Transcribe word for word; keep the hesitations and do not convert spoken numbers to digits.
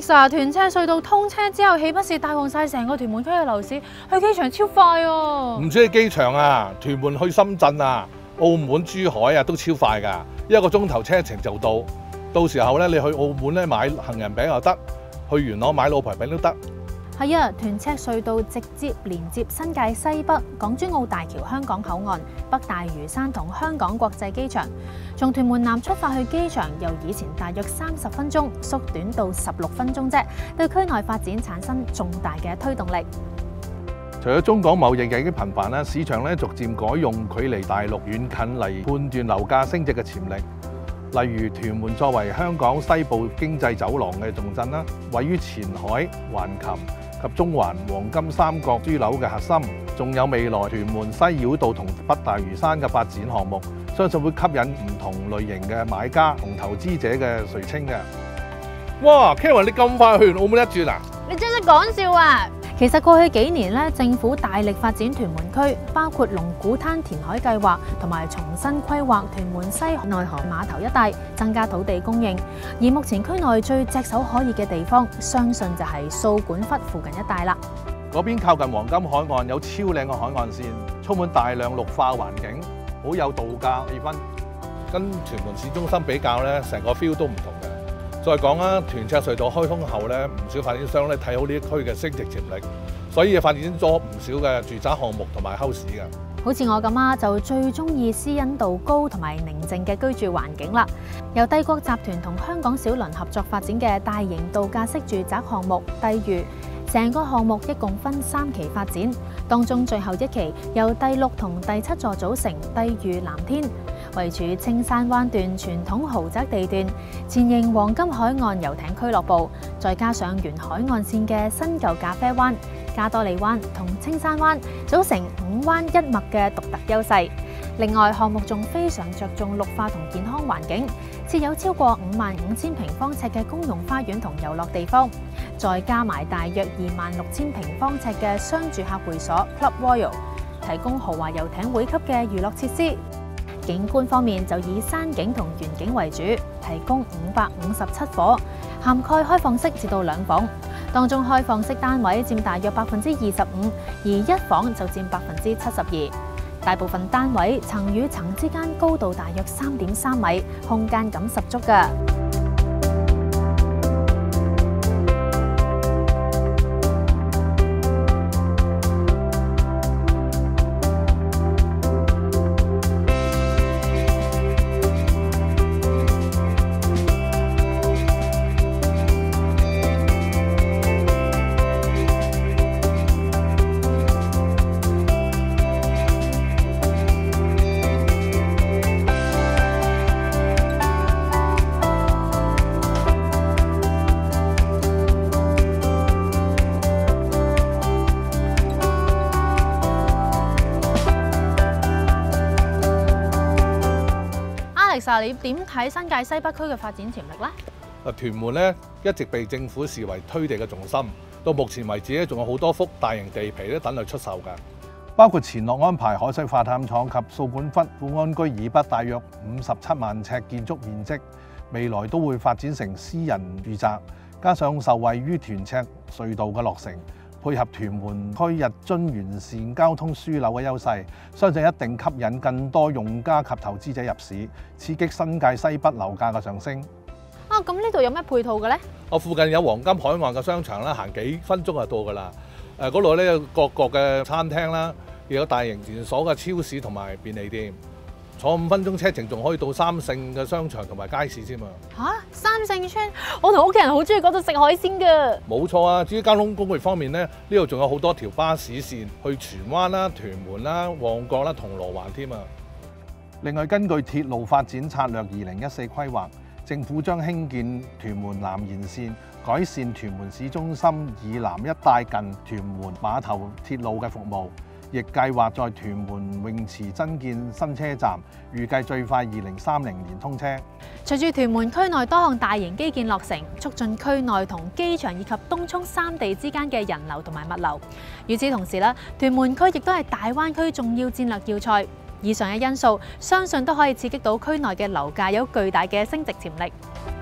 Alexa， 屯赤隧道通車之後，豈不是帶旺晒成個屯門區嘅樓市？去機場超快啊！ 唔止去機場啊，屯門去深圳啊、澳門、珠海啊都超快㗎，一個鐘頭車程就到。到時候咧，你去澳門咧買杏仁餅又得，去元朗買老婆餅都得。 係啊，屯赤隧道直接連接新界西北、港珠澳大橋香港口岸、北大嶼山同香港國際機場。從屯門南出發去機場，由以前大約三十分鐘縮短到十六分鐘啫，對區內發展產生重大嘅推動力。 除咗中港貿易日益頻繁啦，市場咧逐漸改用距離大陸遠近嚟判斷樓價升值嘅潛力。例如屯門作為香港西部經濟走廊嘅重鎮啦，位於前海、橫琴及中環黃金三角樞紐嘅核心，仲有未來屯門西繞道同北大嶼山嘅發展項目，相信會吸引唔同類型嘅買家同投資者嘅垂青嘅。哇 ，Karen 你咁快去完澳門一轉啊？ 你真係講笑啊！其實過去幾年咧，政府大力發展屯門區，包括龍鼓灘填海計劃同埋重新規劃屯門西內河碼頭一帶，增加土地供應。而目前區內最炙手可熱嘅地方，相信就係掃管笏附近一帶啦。 嗰邊靠近黃金海岸，有超靚嘅海岸線，充滿大量綠化環境，好有度假氣氛。跟屯門市中心比較咧，成個 feel 都唔同嘅。再講啦，屯赤隧道開通後咧，唔少發展商咧睇好呢一區嘅升值潛力，所以發展咗唔少嘅住宅項目同埋 house 嘅。 好似我咁啊，就最中意私隱度高同埋寧靜嘅居住環境啦。由帝國集團同香港小輪合作發展嘅大型度假式住宅項目帝寓，成個項目一共分三期發展，當中最後一期由第六同第七座組成帝寓藍天。位處青山灣段傳統豪宅地段，前迎黃金海岸遊艇俱樂部，再加上沿海岸線嘅新舊咖啡灣、加多利灣同青山灣，組成五灣一脈嘅獨特優勢。另外，項目仲非常着重綠化同健康環境，設有超過五萬五千平方尺嘅公用花園同遊樂地方，再加埋大約二萬六千平方尺嘅商住客會所 Club Royal， 提供豪華遊艇會級嘅娛樂設施。景觀方面就以山景同園景為主，提供五百五十七伙，涵蓋開放式至到兩房，當中開放式單位佔大約百分之二十五，而一房就佔百分之七十二。大部分單位層與層之間高度大約三點三米，空間感十足㗎。Alexa， 你點睇新界西北區嘅發展潛力呢？ 啊，屯門咧一直被政府視為推地嘅重心，到目前為止咧仲有好多幅大型地皮咧等佢出售㗎，包括前落安排海水化淡廠及掃管笏富安居以北大約五十七萬尺建築面積，未來都會發展成私人住宅，加上受惠於屯赤隧道嘅落成，配合屯門區日臻完善交通樞紐嘅優勢，相信一定吸引更多用家及投資者入市，刺激新界西北樓價嘅上升。 啊，咁呢度有咩配套嘅呢？ 我附近有黃金海岸嘅商場啦，行幾分鐘就到㗎啦。誒，嗰度咧有各個嘅餐廳啦，亦有大型連鎖嘅超市同埋便利店。坐五分鐘車程仲可以到三聖嘅商場同埋街市添啊！ 嚇，三聖村，我同屋企人好中意嗰度食海鮮㗎。 冇錯啊！至於交通工具方面咧，呢度仲有好多條巴士線去荃灣啦、屯門啦、旺角啦、銅鑼灣添啊！另外，根據鐵路發展策略二零一四規劃，政府將興建屯門南延線，改善屯門市中心以南一帶近屯門碼頭鐵路嘅服務。亦計劃在屯門泳池增建新車站，預計最快二零三零年通車。 隨住屯門區內多項大型基建落成，促進區內同機場以及東涌三地之間嘅人流同埋物流。與此同時咧，屯門區亦都係大灣區重要戰略要塞。以上嘅因素，相信都可以刺激到區內嘅樓價有巨大嘅升值潛力。